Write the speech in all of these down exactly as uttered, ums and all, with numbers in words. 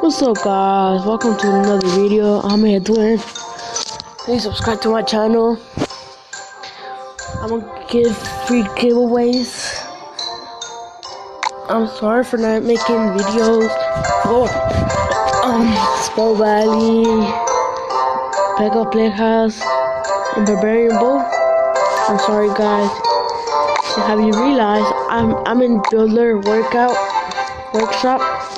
What's up, guys? Welcome to another video. I'm Edwin. Please subscribe to my channel. I'm gonna give free giveaways. I'm sorry for not making videos for um Spell Valley, Pega Playhouse, and Barbarian Bowl. I'm sorry, guys. Have you realized I'm I'm in Builder Workout Workshop?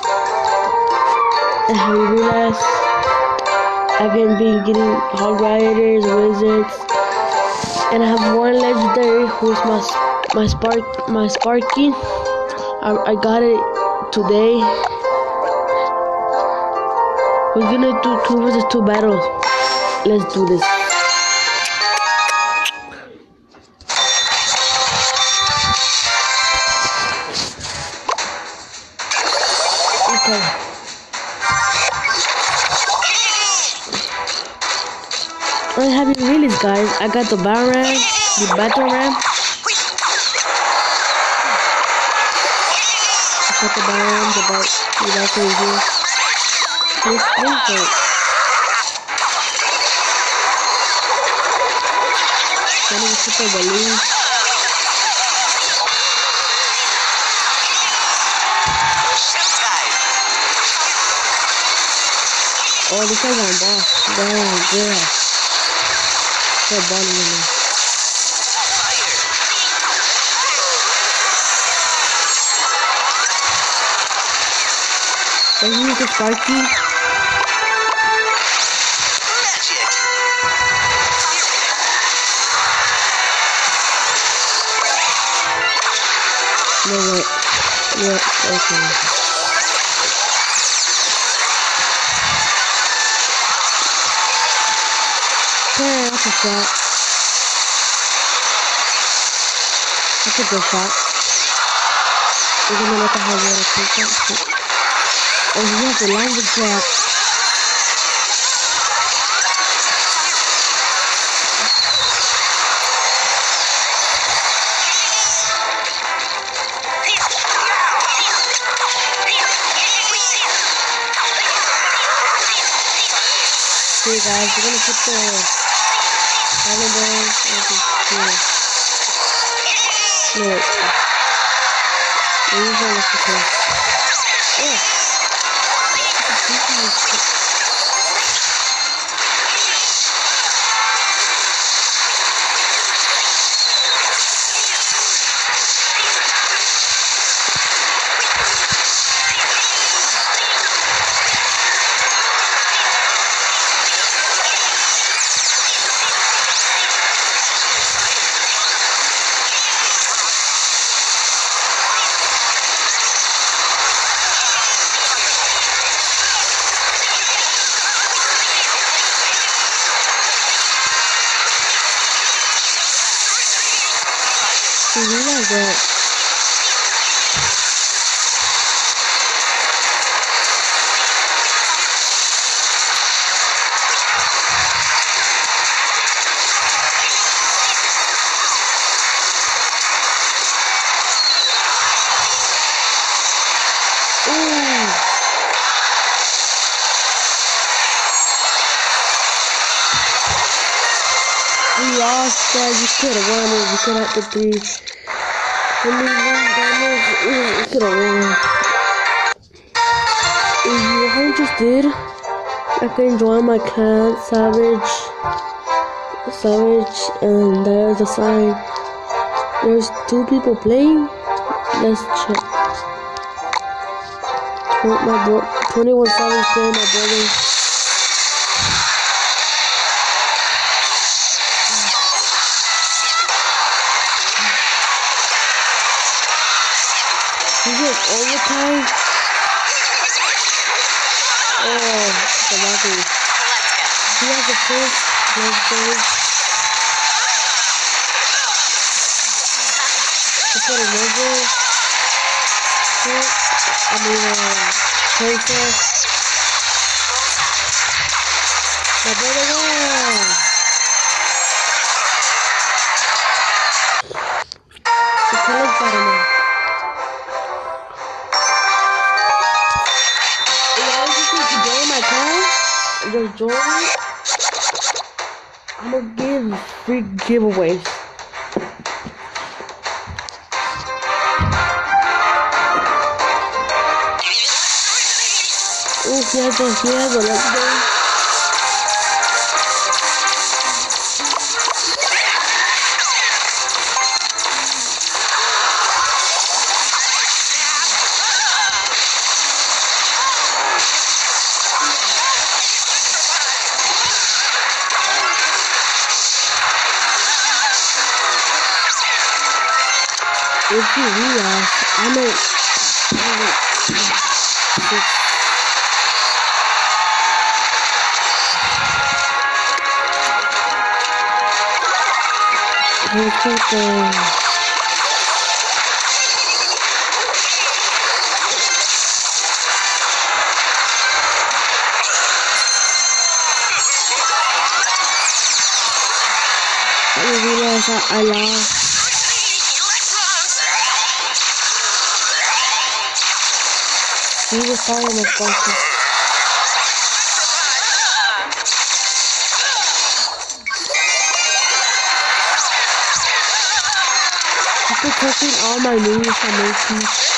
And have you realized I've been getting Hog Riders, Wizards, and I have one legendary who's my my spark my Sparky. I I got it today. We're gonna do two versus two battles. Let's do this. Okay. I haven't realized, guys. I got the Baron, the Battle Ram. I got the Baron, the Bat, the Battle here. This is it. I'm gonna put the balloon. Oh, this guy's on boss. Damn, yeah. They're burning me. Can you use the Sparky? No, wait. Yeah, okay. Okay, that's a shot. That's a good shot. We're gonna let the hard water take that. Oh, he has a language trap. Okay, guys, we're gonna put the Holiday, no, wait. These are the okay. Oh. You realize that we lost, guys. You could have won it. You could have the three. When we won damage, we could have won. If you are interested, I can join my clan, Savage, Savage, and there's a sign. There's two people playing. Let's check. My bro twenty-one Savage playing, my brother. Is it overtime? Oh, the lucky. He has a first. Let's go. To put a logo. I mean, um, princess. My brother won. The color's better now. just join me, I'm gonna give free giveaways. Oh, he has a, he has a legendary. If you realize, I'm at, I'm at six. Look at the... I didn't realize I, I lost. He was following us both. He's protecting all my moves from Monkey.